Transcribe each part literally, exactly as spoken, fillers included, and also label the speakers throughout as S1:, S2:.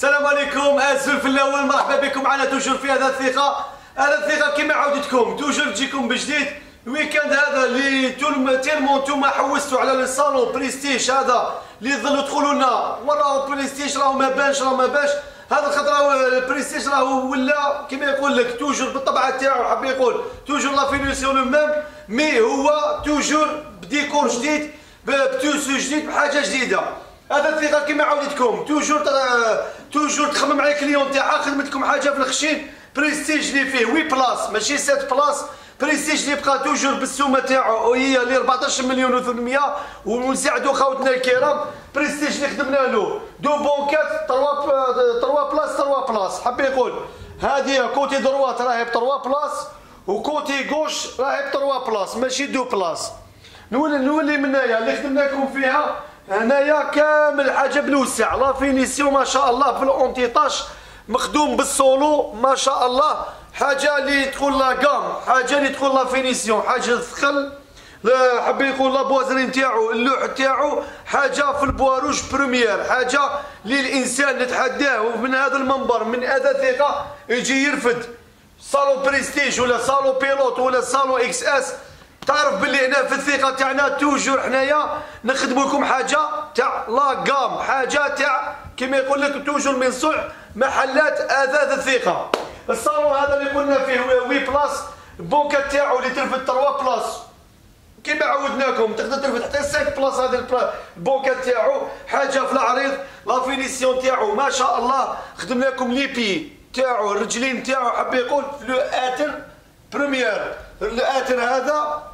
S1: السلام عليكم اسف في الاول، مرحبا بكم معنا توجور في هذا الثقه. هذا الثقه كما عودتكم توجور تجيكم بجديد. الويكاند هذا اللي تيرمون نتوما حوستوا على لي صالون بريستيج هذا اللي يظلوا تقولوا لنا وراه بريستيج راهو ما بانش راهو ما بانش. هذا الخطره البريستيج راهو ولا كما يقول لك توجور بالطبعه تاعو، حاب يقول توجور لا فينيسيون لو ميم، مي هو توجور بديكور جديد بتوسو جديد بحاجه جديده. هذا الثقه كما عودتكم توجور توجور تخمم على الكليون تاعها، خدمتكم حاجه في الخشين بريستيج اللي فيه ثمانية بلاص ماشي سبعة بلاص. بريستيج اللي بقى توجور بالسومه تاعو وهي اللي أربعطاش مليون وثمانمية، ونساعدوا خوتنا الكرام. بريستيج اللي خدمنا له دو بونكات ثلاثة بلاص ثلاثة بلاص، حاب يقول هذه كوتي دروات راهي ب ثلاثة بلاص وكوتي غوش راهي ب ثلاثة بلاص ماشي دو بلاص. نولي نولي من هنايا اللي خدمنا لكم فيها هنايا كامل حاجه بالوسع، لا فينيسيون ما شاء الله في الاونتيطاج مخدوم بالسولو ما شاء الله، حاجه اللي تقول لا كام، حاجه اللي تقول لا فينيسيون، حاجه ثقل. حاب يقول لا بوازرين تاعو اللوح تاعو حاجه في البواروج بروميير، حاجه للانسان نتحداه من هذا المنبر من هذا ثقه يجي يرفد صالون بريستيج ولا صالون بيلوت ولا صالون اكس اس. تعرف باللي هنا في الثقه تاعنا توجور حنايا نخدموا لكم حاجه تاع لا كام، حاجه تاع كما يقول لك توجور من صنع محلات اثاث الثقه. الصالون هذا اللي قلنا فيه ثمانية بلاص، البونكا تاعو اللي ترفد ثلاثة بلاص كما عودناكم، تقدر ترفد حتى خمسة بلاص. هذا البونكا تاعو حاجه في العريض، لا فينيسيون تاعو ما شاء الله. خدمنا لكم لي بي تاعو الرجلين تاعو حاب يقول لو اتر بروميير، الاتر هذا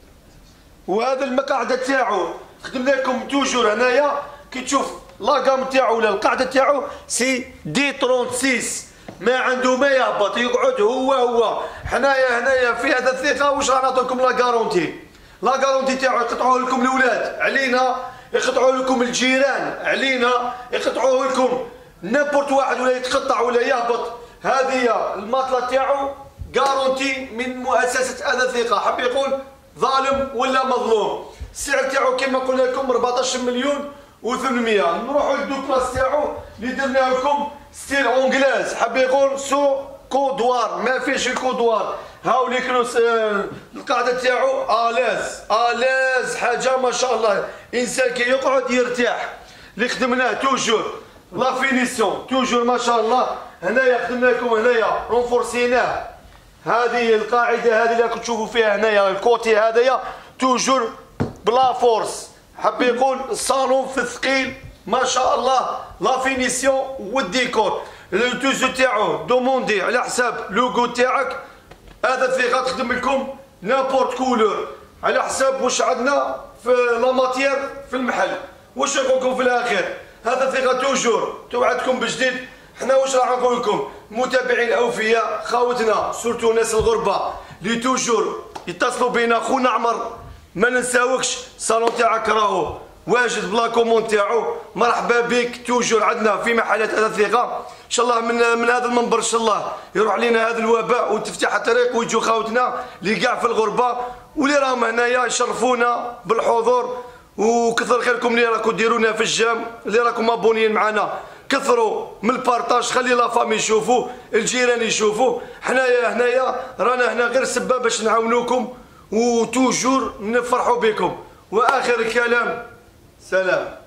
S1: وهذا المقعده تاعو خدمنا لكم توجور هنايا. كي تشوف لا كام تاعو ولا القاعده تاعو سي دي ستة وثلاثين، ما عنده ما يهبط يقعد هو هو. حنايا هنايا في هذا الثقه واش راح نعطيكم لا كارونتي، لا كارونتي تاعو يقطعوه لكم الاولاد علينا، يقطعوه لكم الجيران علينا، يقطعوه لكم نابورت واحد ولا يتقطع ولا يهبط. هذه الماطله تاعو كارونتي من مؤسسه هذا الثقه، حاب يقول ظالم ولا مظلوم. السعر تاعو كما قلنا لكم أربعطاش مليون وثمانمية. نروحوا للدو بلاص تاعو اللي درنا لكم ستيل اونجلاز، حاب يقول سو كودوار ما فيش الكودوار. هاو لي كروس القاعده تاعو الاز الاز حاجه ما شاء الله، انسان كي يقعد يرتاح. اللي خدمناه توجور لا فينيسيون توجور ما شاء الله. هنايا خدمنا لكم هنايا رونفورسيناه، هذه القاعده هذه اللي راكم تشوفوا فيها هنايا الكوتي هذايا توجور بلا فورس. حاب يقول الصالون في الثقيل ما شاء الله، لا فينيسيون والديكور. التوزو تاعو دوموندي على حساب لوغو تاعك. هذا الثقه تخدم لكم نابورت كولور على حساب واش عندنا في لا ماتيير في المحل. واش نقول لكم في الاخير هذا الثقه توجور توعدكم بجديد. حنا واش راح نقول لكم المتابعين الاوفياء خاوتنا سورتو ناس الغربه اللي توجور يتصلوا بينا. خونا عمر ما ننساوكش، الصالون تاعك راهو واجد بلا كومون تاعو. مرحبا بك توجور عندنا في محلات هذا الثقه. ان شاء الله من من هذا المنبر ان شاء الله يروح علينا هذا الوباء وتفتح الطريق ويجوا خاوتنا اللي كاع في الغربه واللي راهم هنايا يشرفونا بالحضور. وكثر خيركم اللي راكم ديرونا في الجام، اللي راكم ابونيين معنا كثروا من البارطاج، خلي لا فامي يشوفوا الجيران يشوفوا. حنايا هنايا رانا هنا غير سباب باش نعاونوكم وتوجور نفرحوا بكم. واخر الكلام سلام.